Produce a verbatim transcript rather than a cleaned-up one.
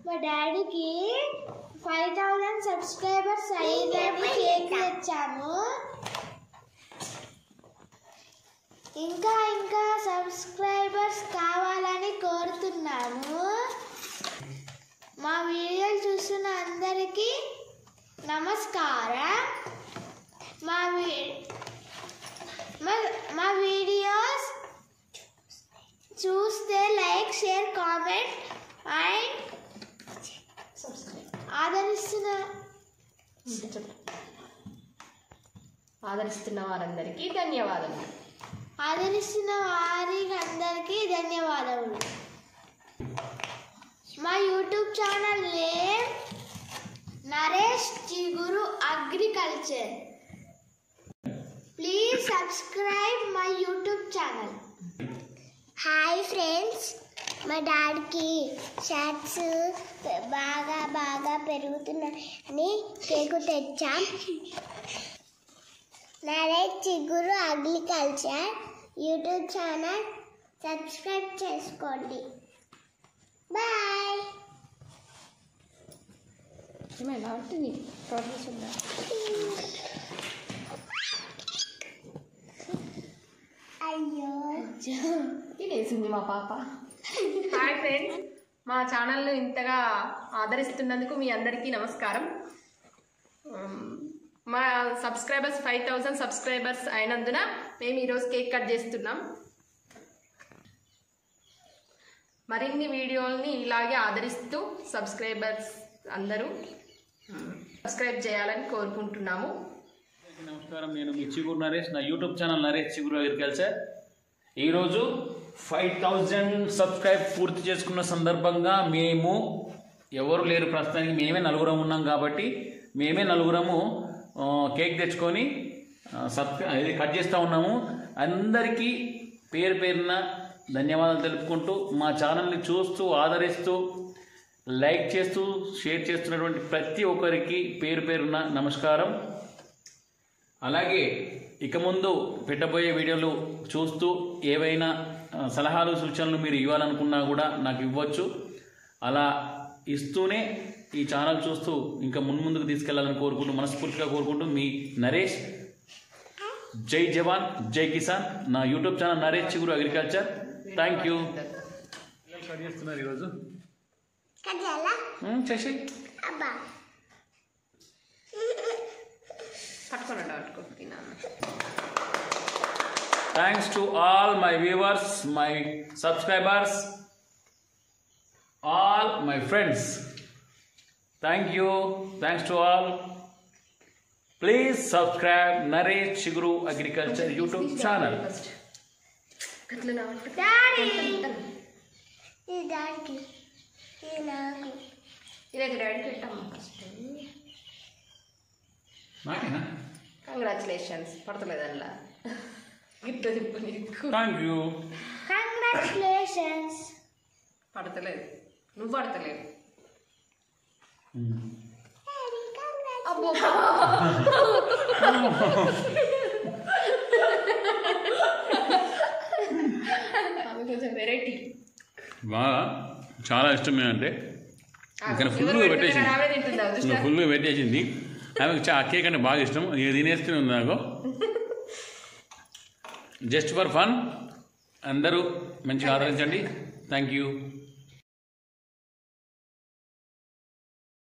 మా డాడీకి five thousand subscribers అయ్యిందని కేక్ తెచ్చాము. ఇంకా ఇంకా సబ్స్క్రైబర్స్ కావాలని కోరుతున్నాను. మా వీడియోలు చూస్తున్న అందరికీ నమస్కారం. మా మా వీడియోస్ చూస్తే లైక్, షేర్, కామెంట్ అండ్ ఆదరిస్తున్న ఆదరిస్తున్న వారందరికీ ధన్యవాదములు. ఆదరిస్తున్న వారికి అందరికీ ధన్యవాదములు. మా YouTube channel name Naresh Chiguru agriculture. Please subscribe my YouTube channel. Hi friends, మా డాడీకి షర్ట్స్ బాగా బాగా పెరుగుతున్నాయని కేకు తెచ్చాం. Naresh Chiguru agriculture YouTube channel subscribe చేసుకోండి. బాయ్. అయ్యో తినేసింది మా పాప. హాయ్ ఫ్రెండ్స్, మా ఛానల్ను ఇంతగా ఆదరిస్తున్నందుకు మీ అందరికీ నమస్కారం. మా సబ్స్క్రైబర్స్ ఫైవ్ థౌజండ్ సబ్స్క్రైబర్స్ అయినందున మేము ఈరోజు కేక్ కట్ చేస్తున్నాం. మరిన్ని వీడియోల్ని ఇలాగే ఆదరిస్తూ సబ్స్క్రైబర్స్ అందరూ సబ్స్క్రైబ్ చేయాలని కోరుకుంటున్నాము. నమస్కారం, నేను మీ చిగురు నరేష్. నా YouTube channel Naresh Chiguru agriculture. ఈరోజు ఫైవ్ థౌజండ్ సబ్స్క్రైబ్ పూర్తి చేసుకున్న సందర్భంగా మేము ఎవరు లేరు ప్రస్తుతానికి, మేమే నలుగురం ఉన్నాం కాబట్టి మేమే నలుగురము కేక్ తెచ్చుకొని సబ్స్క్రై ఇది కట్ చేస్తూ ఉన్నాము. అందరికీ పేరు పేరున ధన్యవాదాలు తెలుపుకుంటూ మా ఛానల్ని చూస్తూ ఆదరిస్తూ లైక్ చేస్తూ షేర్ చేస్తున్నటువంటి ప్రతి ఒక్కరికి పేరు పేరున నమస్కారం. అలాగే ఇక ముందు పెట్టబోయే వీడియోలు చూస్తూ ఏవైనా సలహాలు సూచనలు మీరు ఇవ్వాలనుకున్నా కూడా నాకు ఇవ్వచ్చు. అలా ఇస్తూనే ఈ ఛానల్ చూస్తూ ఇంకా మున్ముందుకు తీసుకెళ్లాలని కోరుకుంటూ మనస్ఫూర్తిగా కోరుకుంటూ మీ నరేష్. జై జవాన్ జై కిసాన్. నా YouTube channel Naresh Chiguru agriculture. Thank you. చేస్తున్నారు ఈరోజు చేసి Thanks to all my viewers, my subscribers, all my friends. Thank you. Thanks to all. Please subscribe Naresh Chiguru Agriculture YouTube channel. Daddy. Hey, Daddy. Hey, Nagu. ఇలాగ daddy పెట్టమ్మా first. నాకేనా? Congratulations. పడతలేదల్లా gift తిప్పు నీకు. Thank you. Congratulations. పడతలేదు, నువ్వు పడతలేదు. అబ్బో కొంచెం వెరైటీ బాగా చాలా ఇష్టమే. అంటే ఇంకా ఫుల్గా పెట్టేసింది ఫుల్గా పెట్టేసింది ఆమెకు ఆ కేక్ అంటే బాగా ఇష్టం. ఇక తినేస్తూనే ఉంది నాకు. Just for fun. అందరూ మంచిగా ఆదరించండి. Thank you.